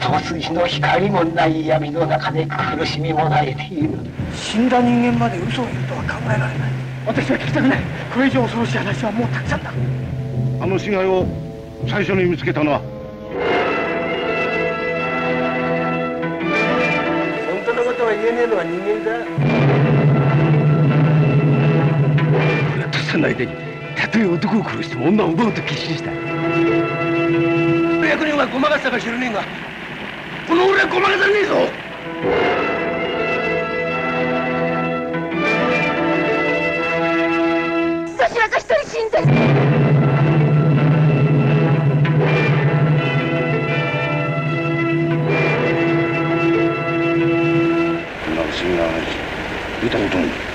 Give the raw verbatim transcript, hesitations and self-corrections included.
一筋の光もない闇の中で苦しみもらえている。 死んだ人間まで嘘を言うとは考えられない。私は聞きたくない。これ以上恐ろしい話はもうたくさんだ。 あの死骸を最初に見つけたのは本当のことは言えねえのは人間だ。俺はとっさの間にたとえ男を殺しても女を奪うと決心した。役人はごまかしたか知らねえが、この俺はごまかされねえぞ。 私なんか一人死んで。 こんな不思議な話見たことない。